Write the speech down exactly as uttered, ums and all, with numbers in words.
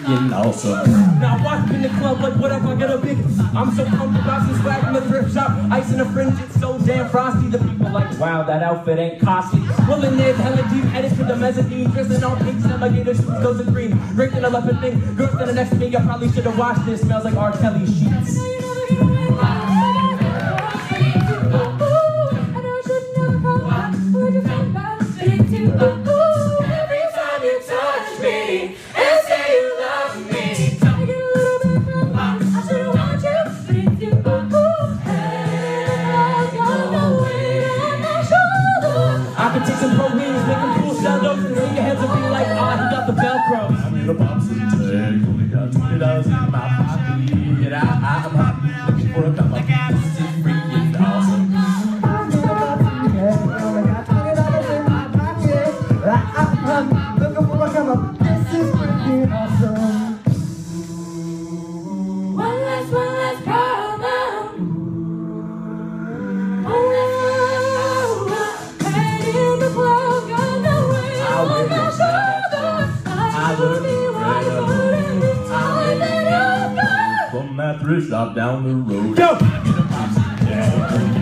freaking awesome. Now I walk in the club like, what up, I get a big. I'm so pumped about some swag in the thrift shop. Ice in the fringe, it's so damn frosty. The people like, wow, that outfit ain't costly. Well, in there's hella deep edits to the mezzanine. Dressing all pink, alligator shoes, goes in green. Drinking a leopard thing. Girl standing next to me, I probably should have washed this. Smells like R. Kelly sheets. I can take some pro wings, make them cool stand up and take your heads and be like, ah, he got the Velcro. I'm in a box and tag, only got twenty dollars in my pocket. Get out, I'm hot, looking for a come up. This is freaking awesome. I'm in a box and tag, only got twenty dollars in my pocket. I'm looking for a come up. This is freaking awesome. One less, one less problem. One less. From that thrift shop down the road. Go!